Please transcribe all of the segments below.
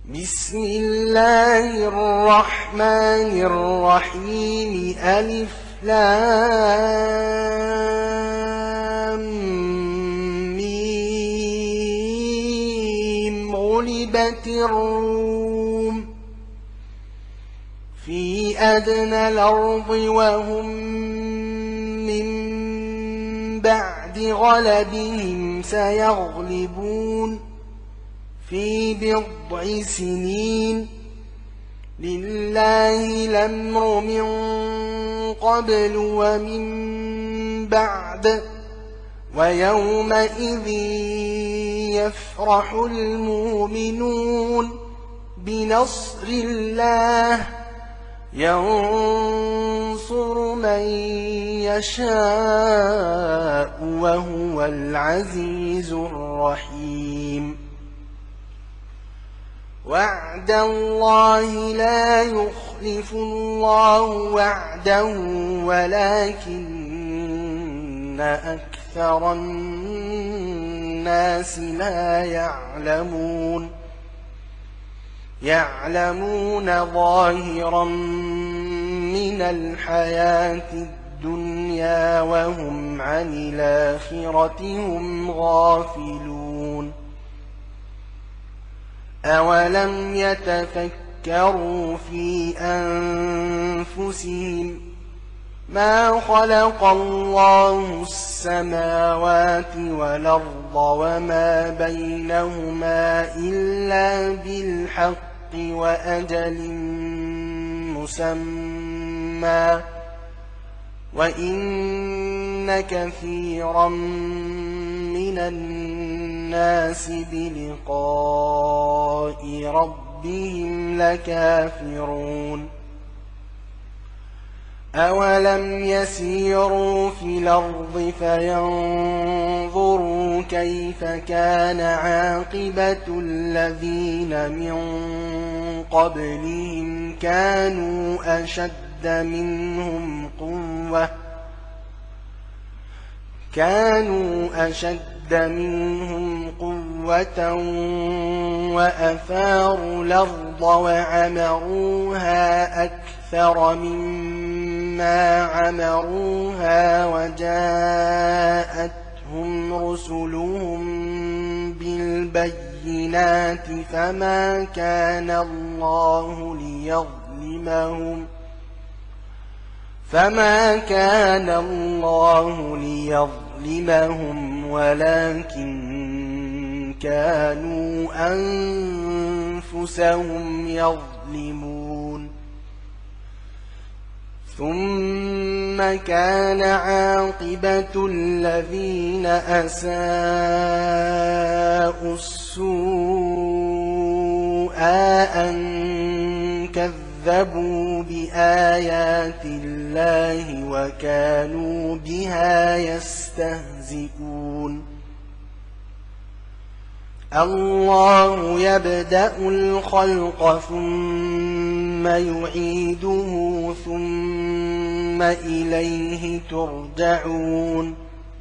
بسم الله الرحمن الرحيم ألف لام ميم غلبت الروم في أدنى الأرض وهم من بعد غلبهم سيغلبون في بضع سنين لله الأمر من قبل ومن بعد ويومئذ يفرح المؤمنون بنصر الله ينصر من يشاء وهو العزيز الرحيم وعد الله لا يخلف الله وعده ولكن أكثر الناس لا يعلمون ظاهرا من الحياة الدنيا وهم عن الآخرة هم غافلون أولم يتفكروا في أنفسهم ما خلق الله السماوات والأرض وما بينهما إلا بالحق وأجل مسمى وإن كثيرا من الناس بلقاء ربهم لكافرون أولم يسيروا في الأرض فينظروا كيف كان عاقبة الذين من قبلهم كانوا أشد منهم قوة وأثاروا الأرض وعمروها أكثر مما عمروها وجاءتهم رسلهم بالبينات فما كان الله ليظلمهم ولكن كانوا أنفسهم يظلمون ثم كان عاقبة الذين أساءوا السوء أن كذبوا بآيات الله وكانوا بها يستهزئون الله يبدأ الخلق ثم يعيده ثم إليه ترجعون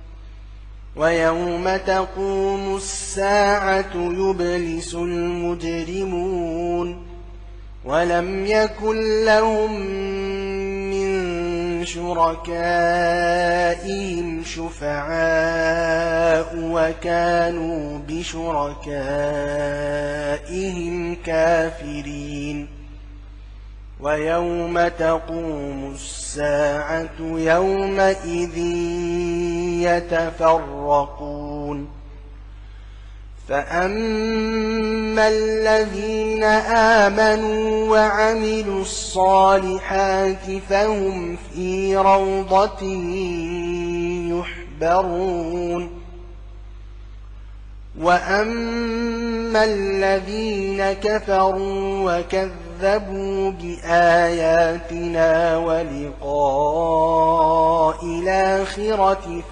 ويوم تقوم الساعة يبلس المجرمون ولم يكن لهم من شركائهم شفعاء وكانوا بشركائهم كافرين ويوم تقوم الساعة يومئذ يتفرقون فأما الذين آمنوا وعملوا الصالحات فهم في روضة يحبرون وأما الذين كفروا وكذبوا بآياتنا ولقاء الآخرة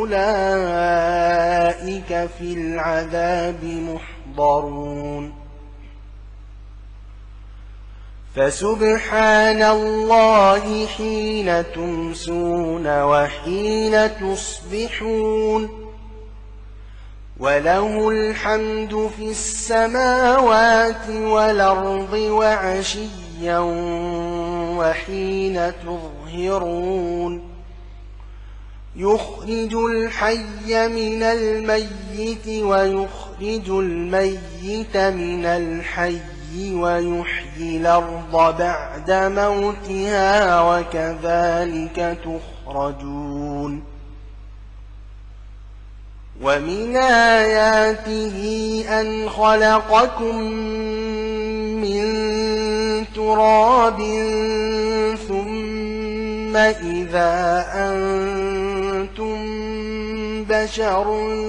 فأولئك في العذاب محضرون فسبحان الله حين تمسون وحين تصبحون وله الحمد في السماوات والأرض وعشيا وحين تظهرون يخرج الحي من الميت ويخرج الميت من الحي ويحيي الأرض بعد موتها وكذلك تخرجون ومن آياته أن خلقكم من تراب ثم إذا أنتم بشر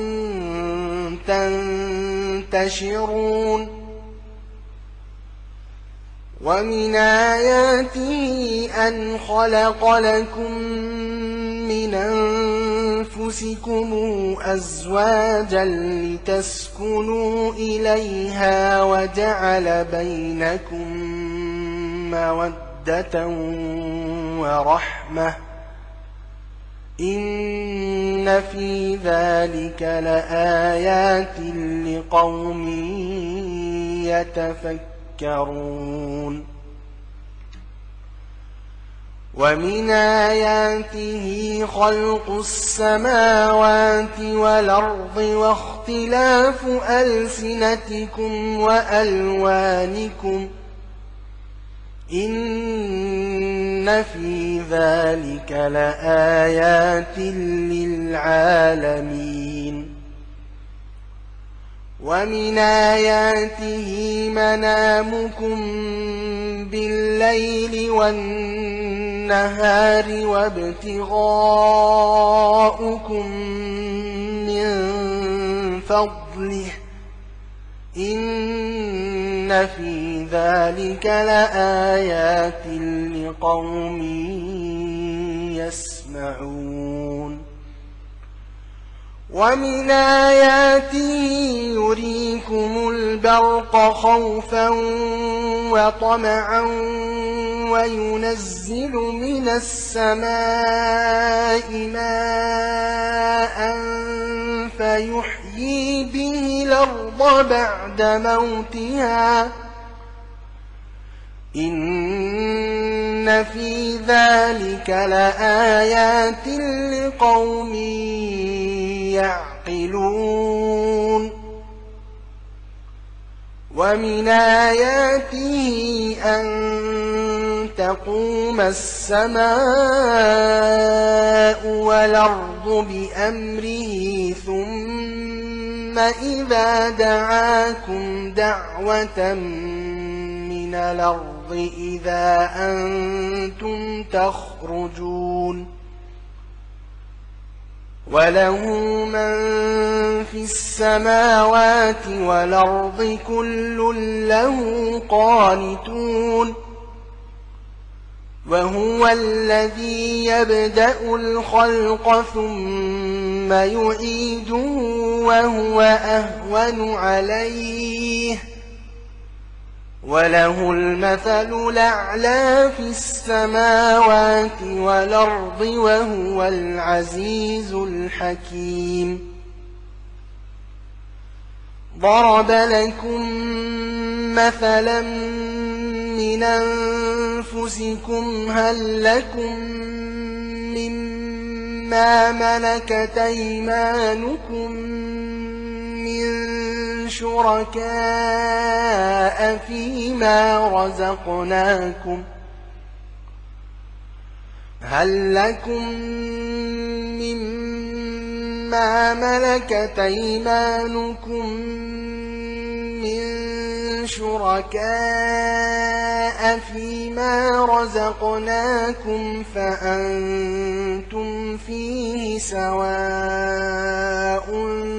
تنتشرون ومن آياته أن خلق لكم من أنفسكم أزواجا لتسكنوا إليها وجعل بينكم مودة ورحمة إن في ذلك لآيات لقوم يتفكرون ومن آياته خلق السماوات والأرض واختلاف ألسنتكم وألوانكم إن في ذلك لآيات للعالمين ومن آياته منامكم بالليل والنهار وابتغاؤكم من فضله إن في ذلك لآيات لقوم يسمعون ومن آياته يريكم البرق خوفا وطمعا وينزل من السماء ماء فيحيي به الأرض بعد موتها إن في ذلك لآيات لقوم يعقلون ومن آياته أن تقوم السماء والأرض بأمره ثم إذا دعاكم دعوة من الأرض إذا أنتم تخرجون وله من في السماوات والأرض كل له قانتون وهو الذي يبدأ الخلق ثم يعيده وهو أهون عليه وله المثل الأعلى في السماوات والأرض وهو العزيز الحكيم ضرب لكم مثلا من أنفسكم هل لكم مما ملكت أيمانكم من شركاء فيما رزقناكم هل لكم مما ملكت أيمانكم من شركاء فيما رزقناكم فأنتم فيه سواء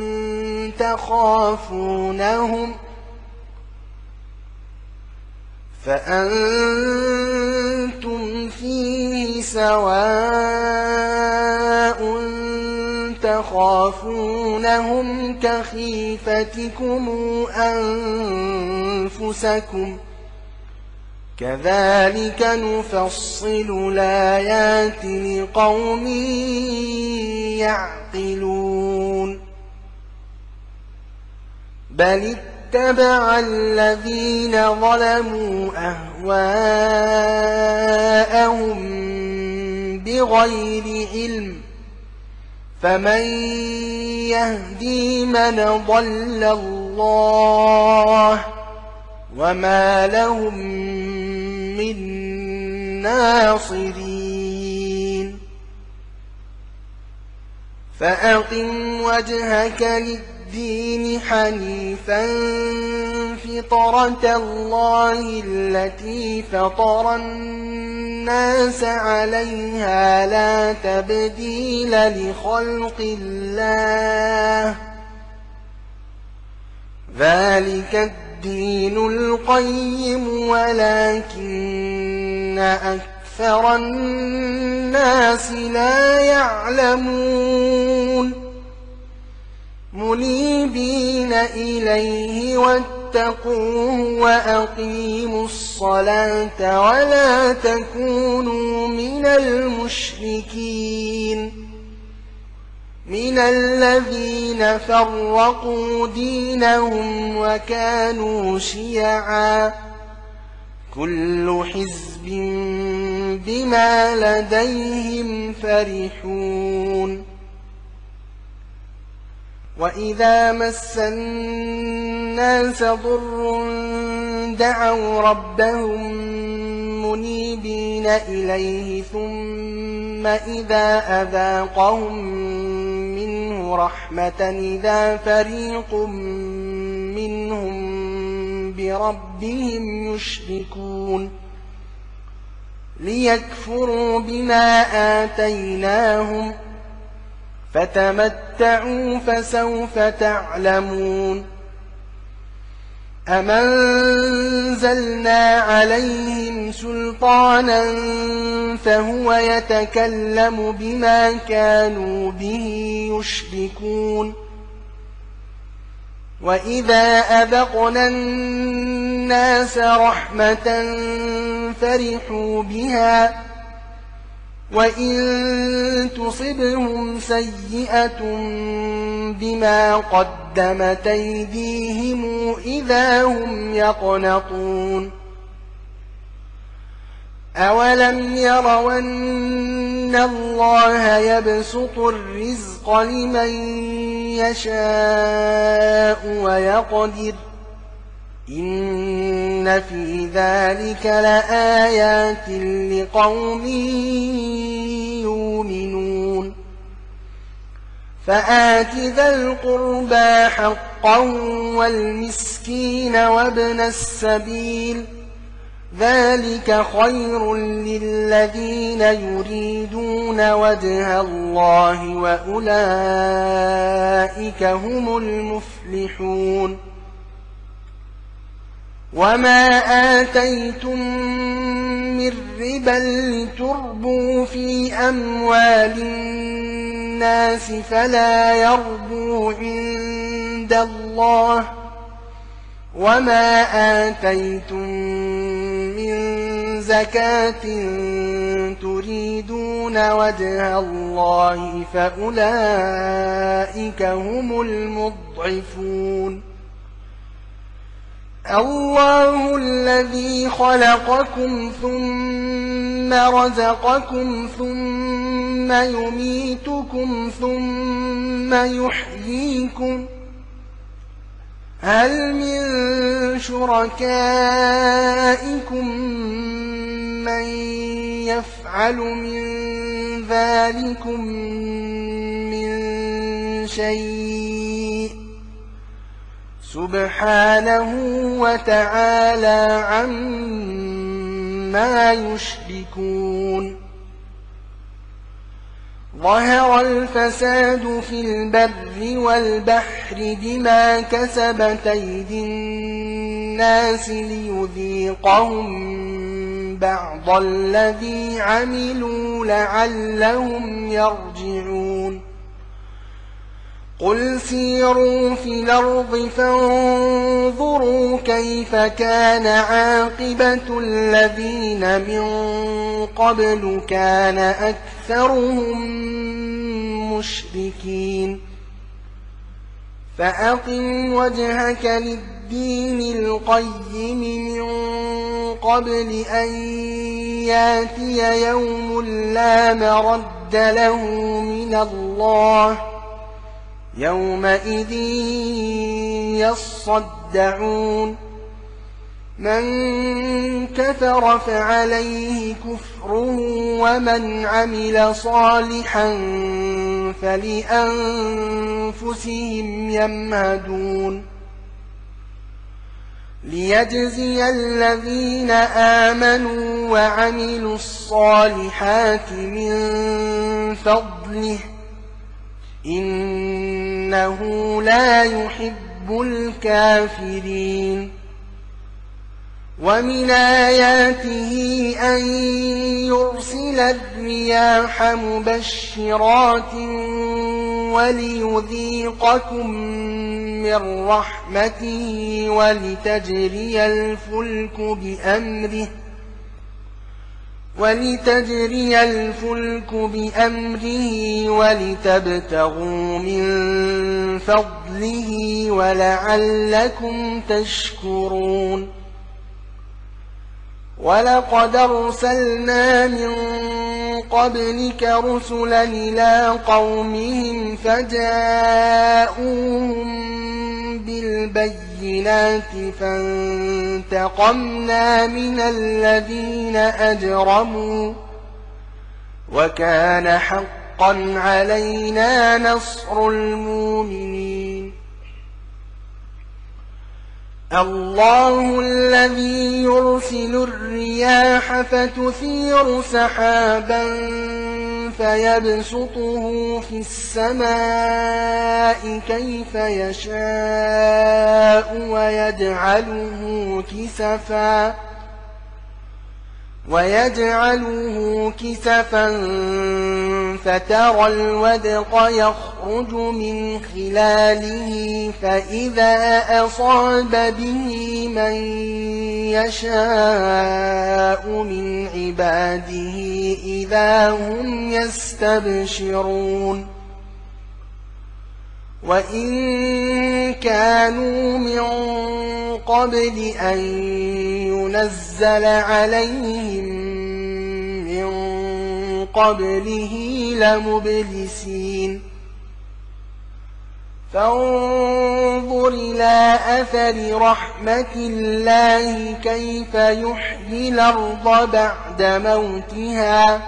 تخافونهم كخيفتكم أنفسكم كذلك نفصل الآيات لقوم يعقلون بل اتبع الذين ظلموا أهواءهم بغير علم فمن يهدي من ضل الله وما لهم من ناصرين فأقم وجهك للدين حنيفا فطرة الله التي فطر الناس عليها لا تبديل لخلق الله ذلك الدين القيم ولكن أكثر الناس لا يعلمون منيبين إليه واتقوه وأقيموا الصلاة ولا تكونوا من المشركين من الذين فرقوا دينهم وكانوا شيعا كل حزب بما لديهم فرحون وإذا مس الناس ضر دعوا ربهم منيبين إليه ثم إذا أذاقهم منه رحمة إذا فريق منهم بربهم يشركون ليكفروا بما آتيناهم فتمتعوا فسوف تعلمون أم أنزلنا عليهم سلطانا فهو يتكلم بما كانوا به يشركون وإذا أذقنا الناس رحمة فرحوا بها وإن تصبهم سيئة بما قدمت أيديهم إذا هم يقنطون أولم يروا أن الله يبسط الرزق لمن يشاء ويقدر إن في ذلك لآيات لقوم يؤمنون فآت ذا القربى حقه والمسكين وابن السبيل ذلك خير للذين يريدون وجه الله وأولئك هم المفلحون وما آتيتم من ربا لتربوا في أموال الناس فلا يربو عند الله وما آتيتم من زكاة تريدون وجه الله فأولئك هم المضعفون الله الذي خلقكم ثم رزقكم ثم يميتكم ثم يحييكم هل من شركائكم من يفعل من ذلكم من شيء سبحانه وتعالى عما يشركون ظهر الفساد في البر والبحر بما كسبت أيدي الناس ليذيقهم بعض الذي عملوا لعلهم يرجعون قل سيروا في الأرض فانظروا كيف كان عاقبة الذين من قبل كان أكثرهم مشركين فأقم وجهك للدين القيم من قبل أن ياتي يوم لا مرد له من الله يومئذ يصدعون من كفر فعليه كفره ومن عمل صالحا فلأنفسهم يمهدون ليجزي الذين آمنوا وعملوا الصالحات من فضله إنه لا يحب الكافرين ومن آياته أن يرسل الرياح مبشرات وليذيقكم من رحمته ولتجري الفلك بأمره ولتبتغوا من فضله ولعلكم تشكرون ولقد أرسلنا من قبلك رسلا إلى قومهم فجاءوهم بالبينات فانتقمنا من الذين أجرموا وكان حقا علينا نصر المؤمنين الله الذي يرسل الرياح فتثير سحابا فيبسطه في السماء كيف يشاء ويجعله كسفا فترى الودق يخرج من خلاله فإذا أصاب به من يشاء من عباده إذا هم يستبشرون وإن كانوا من قبل أن ينزل عليهم من قبله لمبلسين فانظر إلى أثر رحمة الله كيف يحيي الأرض بعد موتها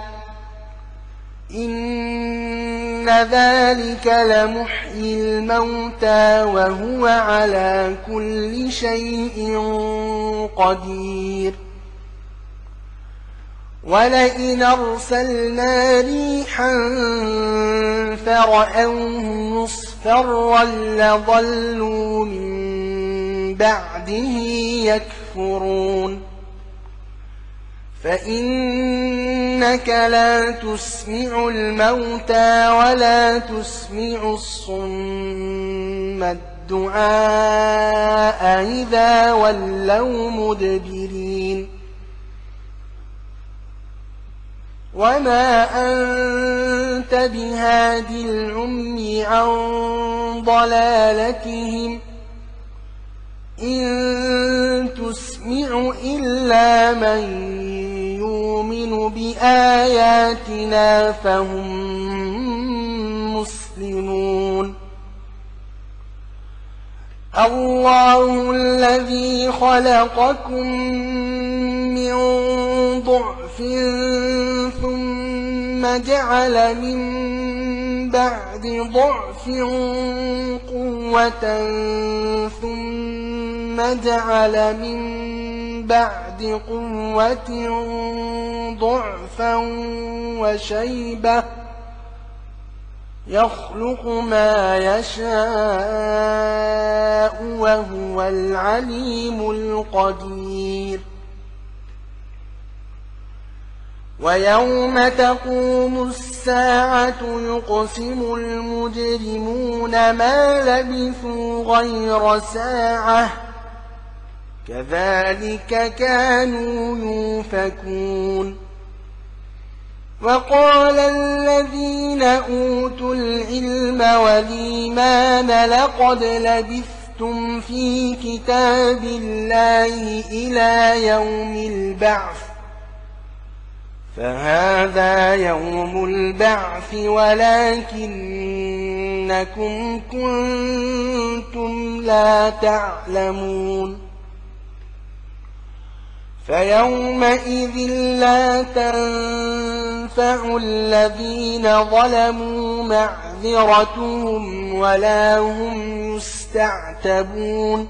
إن ذلك لمحيي الموتى وهو على كل شيء قدير ولئن أرسلنا ريحا فرأوه مصفرا لظلوا من بعده يكفرون فإنك لا تسمع الموتى ولا تسمع الصم الدعاء إذا ولوا مدبرين وما أنت بهاد العمي عن ضلالتهم إن تسمع إلا من يؤمن بآياتنا فهم مسلمون الله الذي خلقكم من ضعف ثم جعل من بعد ضعف قوة ثم جعل من بعد قوة ضعفا وشيبة يخلق ما يشاء وهو العليم القدير ويوم تقوم الساعة يقسم المجرمون ما لبثوا غير ساعة كذلك كانوا يؤفكون وقال الذين أوتوا العلم والإيمان لقد لبثتم في كتاب الله إلى يوم البعث فهذا يوم البعث ولكنكم كنتم لا تعلمون فيومئذ لا تنفع الذين ظلموا معذرتهم ولا هم يستعتبون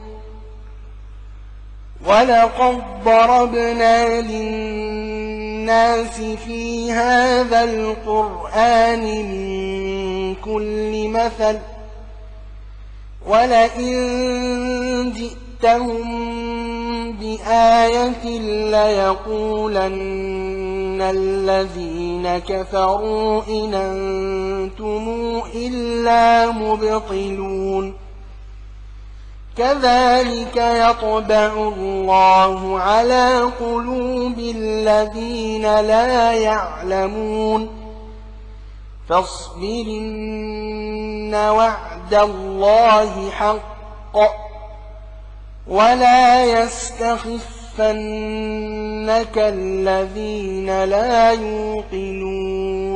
ولقد ضربنا للناس في هذا القرآن من كل مثل ولئن جئتهم بآية ليقولن الذين كفروا إن أنتم إلا مبطلون كذلك يطبع الله على قلوب الذين لا يعلمون فاصبرن وعد الله حق ولا يستخفنك الذين لا يوقنون